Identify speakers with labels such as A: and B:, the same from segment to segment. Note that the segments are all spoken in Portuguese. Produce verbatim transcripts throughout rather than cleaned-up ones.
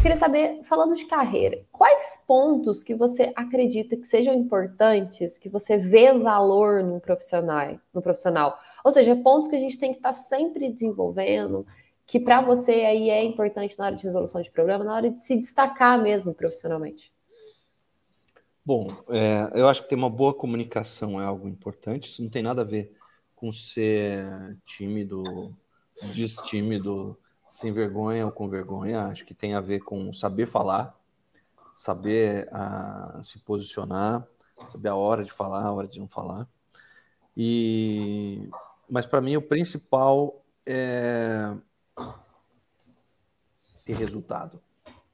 A: queria saber, falando de carreira, quais pontos que você acredita que sejam importantes, que você vê valor no profissional, no profissional? Ou seja, pontos que a gente tem que estar sempre desenvolvendo, que para você aí é importante na hora de resolução de problema, na hora de se destacar mesmo profissionalmente.
B: Bom, é, eu acho que ter uma boa comunicação é algo importante. Isso não tem nada a ver com ser tímido, destímido, sem vergonha ou com vergonha. Acho que tem a ver com saber falar, saber a, se posicionar, saber a hora de falar, a hora de não falar. E, mas para mim o principal é ter resultado.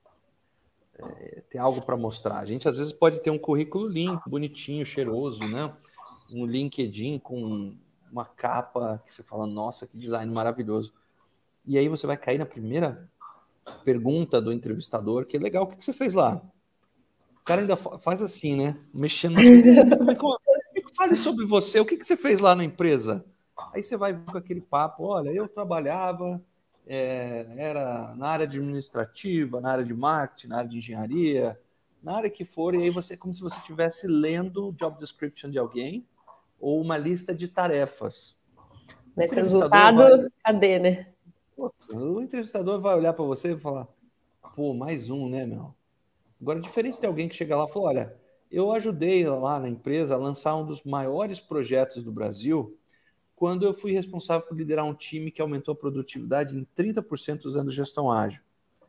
B: É, ter algo para mostrar. A gente às vezes pode ter um currículo limpo, bonitinho, cheiroso, né? Um LinkedIn com uma capa que você fala, nossa, que design maravilhoso. E aí você vai cair na primeira pergunta do entrevistador, que é legal, o que você fez lá? O cara ainda faz assim, né? Mexendo nas coisas. Me conta, fale sobre você, o que você fez lá na empresa? Aí você vai com aquele papo, olha, eu trabalhava... É, era na área administrativa, na área de marketing, na área de engenharia, na área que for, e aí você é como se você estivesse lendo o job description de alguém ou uma lista de tarefas.
A: Mas resultado, vai... cadê, né?
B: O entrevistador vai olhar para você e falar, pô, mais um, né, meu? Agora, diferente de alguém que chega lá e fala, olha, eu ajudei lá na empresa a lançar um dos maiores projetos do Brasil quando eu fui responsável por liderar um time que aumentou a produtividade em trinta por cento usando gestão ágil.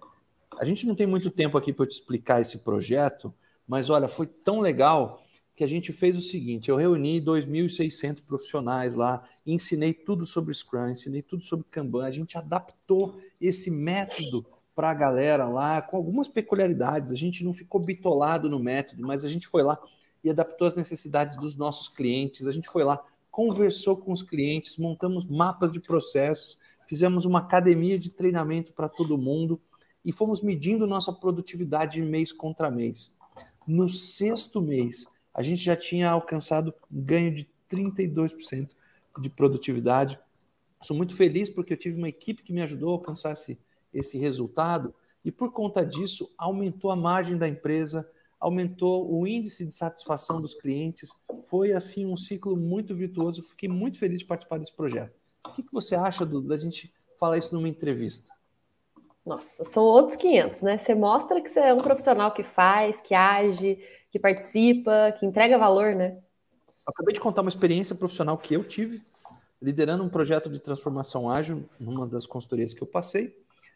B: A gente não tem muito tempo aqui para eu te explicar esse projeto, mas olha, foi tão legal que a gente fez o seguinte, eu reuni dois mil e seiscentos profissionais lá, ensinei tudo sobre Scrum, ensinei tudo sobre Kanban, a gente adaptou esse método para a galera lá, com algumas peculiaridades, a gente não ficou bitolado no método, mas a gente foi lá e adaptou as necessidades dos nossos clientes, a gente foi lá, conversou com os clientes, montamos mapas de processos, fizemos uma academia de treinamento para todo mundo e fomos medindo nossa produtividade mês contra mês. No sexto mês, a gente já tinha alcançado um ganho de trinta e dois por cento de produtividade. Sou muito feliz porque eu tive uma equipe que me ajudou a alcançar esse, esse resultado e, por conta disso, aumentou a margem da empresa, aumentou o índice de satisfação dos clientes. Foi, assim, um ciclo muito virtuoso. Fiquei muito feliz de participar desse projeto. O que, que você acha do, da gente falar isso numa entrevista?
A: Nossa, são outros quinhentos, né? Você mostra que você é um profissional que faz, que age, que participa, que entrega valor, né?
B: Eu acabei de contar uma experiência profissional que eu tive, liderando um projeto de transformação ágil numa das consultorias que eu passei.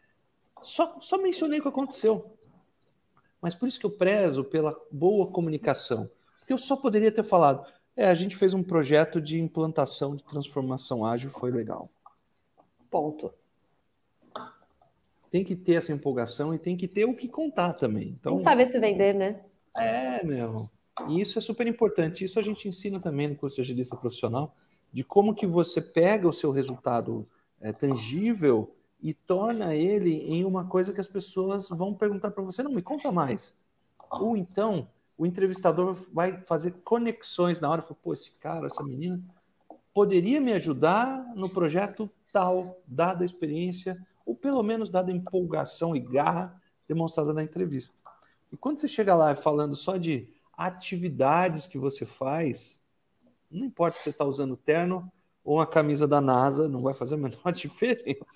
B: Só, só mencionei o que aconteceu. Mas por isso que eu prezo pela boa comunicação. Porque eu só poderia ter falado, é, a gente fez um projeto de implantação de transformação ágil, foi legal.
A: Ponto.
B: Tem que ter essa empolgação e tem que ter o que contar também. Então,
A: tem que saber se vender, né?
B: É, meu. E isso é super importante. Isso a gente ensina também no curso de agilista profissional, de como que você pega o seu resultado é, tangível e torna ele em uma coisa que as pessoas vão perguntar para você, não, me conta mais. Ou então, o entrevistador vai fazer conexões na hora, fala, pô, esse cara, essa menina, poderia me ajudar no projeto tal, dada a experiência, ou pelo menos dada a empolgação e garra demonstrada na entrevista. E quando você chega lá falando só de atividades que você faz, não importa se você está usando terno ou uma camisa da NASA, não vai fazer a menor diferença.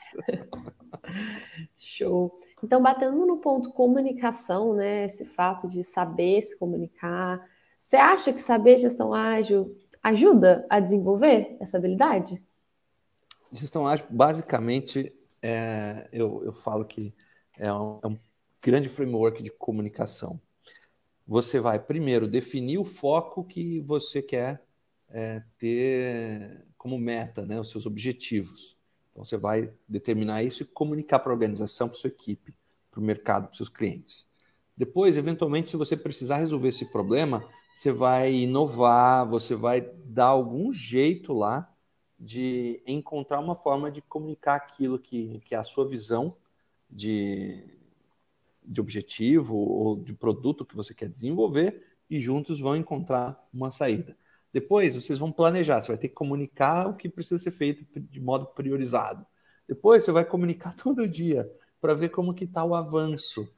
A: Show. Então, batendo no ponto comunicação, né, esse fato de saber se comunicar, você acha que saber gestão ágil ajuda a desenvolver essa habilidade?
B: Gestão ágil, basicamente, é, eu, eu falo que é um, é um grande framework de comunicação. Você vai, primeiro, definir o foco que você quer é, ter como meta, né, os seus objetivos. Então, você vai determinar isso e comunicar para a organização, para a sua equipe, para o mercado, para os seus clientes. Depois, eventualmente, se você precisar resolver esse problema, você vai inovar, você vai dar algum jeito lá de encontrar uma forma de comunicar aquilo que, que é a sua visão de, de objetivo ou de produto que você quer desenvolver e juntos vão encontrar uma saída. Depois, vocês vão planejar, você vai ter que comunicar o que precisa ser feito de modo priorizado. Depois, você vai comunicar todo dia para ver como que está o avanço.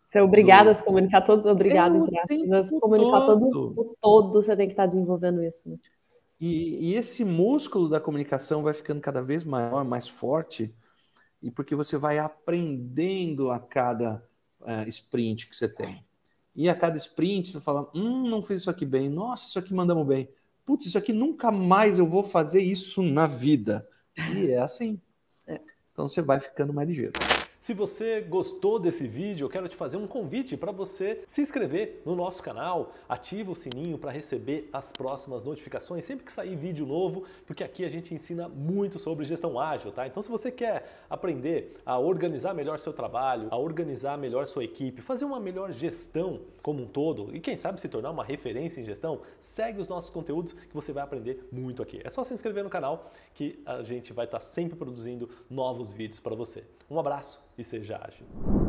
A: Você é obrigado do... a se comunicar todos, obrigado,
B: é
A: entre aspas, se comunicar todo, o todo, você tem que estar desenvolvendo isso, né?
B: E, e esse músculo da comunicação vai ficando cada vez maior, mais forte, e porque você vai aprendendo a cada uh, sprint que você tem. E a cada sprint você fala, hum, não fiz isso aqui bem, nossa, isso aqui mandamos bem. Putz, isso aqui nunca mais eu vou fazer isso na vida. E é assim. É. Então você vai ficando mais ligeiro.
C: Se você gostou desse vídeo, eu quero te fazer um convite para você se inscrever no nosso canal, ativa o sininho para receber as próximas notificações sempre que sair vídeo novo, porque aqui a gente ensina muito sobre gestão ágil, tá? Então se você quer aprender a organizar melhor seu trabalho, a organizar melhor sua equipe, fazer uma melhor gestão como um todo e quem sabe se tornar uma referência em gestão, segue os nossos conteúdos que você vai aprender muito aqui. É só se inscrever no canal que a gente vai estar sempre produzindo novos vídeos para você. Um abraço e seja ágil.